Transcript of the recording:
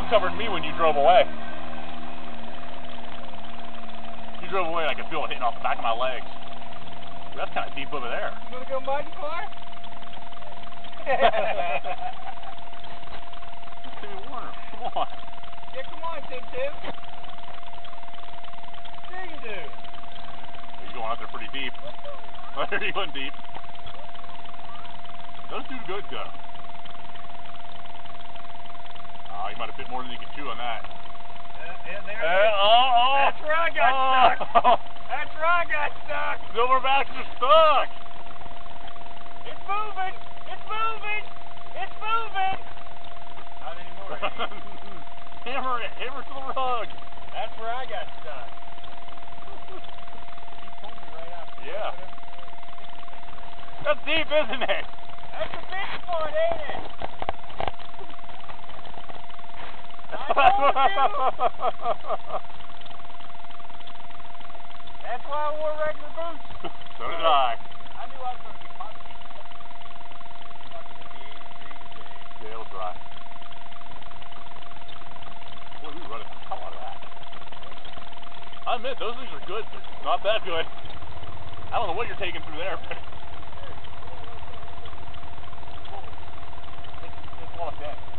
covered me when you drove away. You drove away, I could feel it hitting off the back of my legs. Ooh, that's kind of deep over there. You want to go mud far? Timmy Warner, come on. Yeah, come on, Tim. There you do. He's going out there pretty deep. Oh, there he went deep. Those do good, though. Oh, he might have bit more than he could chew on that. Yeah, there it is. That's where I got stuck. That's where I got stuck. Silverbacks are stuck. It's moving. It's moving. It's moving. Not anymore. Hammer it. Hammer to the rug. That's where I got stuck. He pulled me right out. Yeah. That's deep, isn't it? That's the big spot, ain't it? I told you. That's why I wore regular boots. So did I. I knew I was going to be hot. It's not going to be 80 degrees today. Yeah, it'll dry. Boy, we run the hell out of that. I admit, those things are good, but not that good. I don't know what you're taking through there, but it's locked in.